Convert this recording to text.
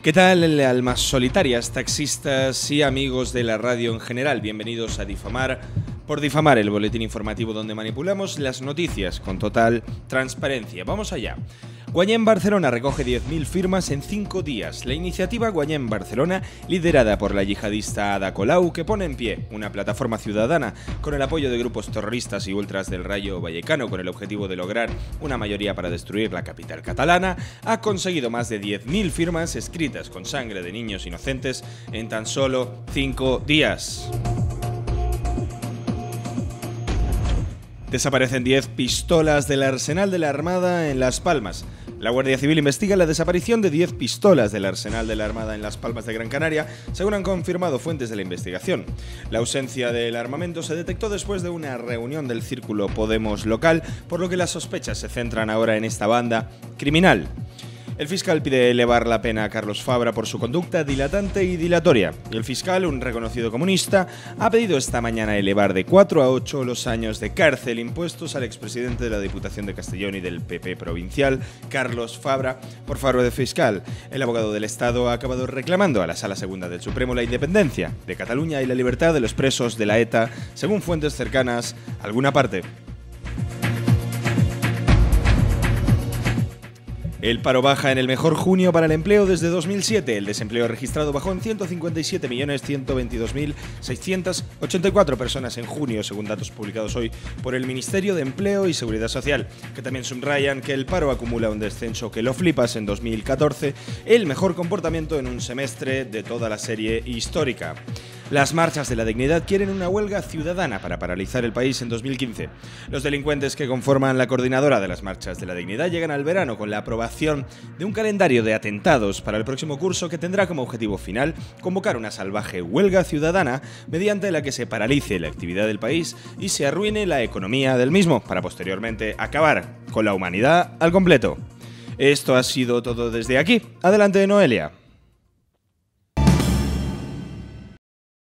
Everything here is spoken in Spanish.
¿Qué tal, almas solitarias, taxistas y amigos de la radio en general? Bienvenidos a Difamar por Difamar, el boletín informativo donde manipulamos las noticias con total transparencia. Vamos allá. Guanyem Barcelona recoge 10.000 firmas en 5 días. La iniciativa Guanyem Barcelona, liderada por la yihadista Ada Colau, que pone en pie una plataforma ciudadana con el apoyo de grupos terroristas y ultras del Rayo Vallecano con el objetivo de lograr una mayoría para destruir la capital catalana, ha conseguido más de 10.000 firmas escritas con sangre de niños inocentes en tan solo 5 días. Desaparecen 10 pistolas del arsenal de la Armada en Las Palmas. La Guardia Civil investiga la desaparición de 10 pistolas del arsenal de la Armada en Las Palmas de Gran Canaria, según han confirmado fuentes de la investigación. La ausencia del armamento se detectó después de una reunión del círculo Podemos local, por lo que las sospechas se centran ahora en esta banda criminal. El fiscal pide elevar la pena a Carlos Fabra por su conducta dilatante y dilatoria. El fiscal, un reconocido comunista, ha pedido esta mañana elevar de 4 a 8 los años de cárcel impuestos al expresidente de la Diputación de Castellón y del PP provincial, Carlos Fabra, por fraude de fiscal. El abogado del Estado ha acabado reclamando a la Sala Segunda del Supremo la independencia de Cataluña y la libertad de los presos de la ETA, según fuentes cercanas a alguna parte. El paro baja en el mejor junio para el empleo desde 2007. El desempleo registrado bajó en 157.122.684 personas en junio, según datos publicados hoy por el Ministerio de Empleo y Seguridad Social, que también subrayan que el paro acumula un descenso que lo flipas en 2014, el mejor comportamiento en un semestre de toda la serie histórica. Las marchas de la dignidad quieren una huelga ciudadana para paralizar el país en 2015. Los delincuentes que conforman la coordinadora de las marchas de la dignidad llegan al verano con la aprobación de un calendario de atentados para el próximo curso que tendrá como objetivo final convocar una salvaje huelga ciudadana mediante la que se paralice la actividad del país y se arruine la economía del mismo para posteriormente acabar con la humanidad al completo. Esto ha sido todo desde aquí. Adelante, Noelia.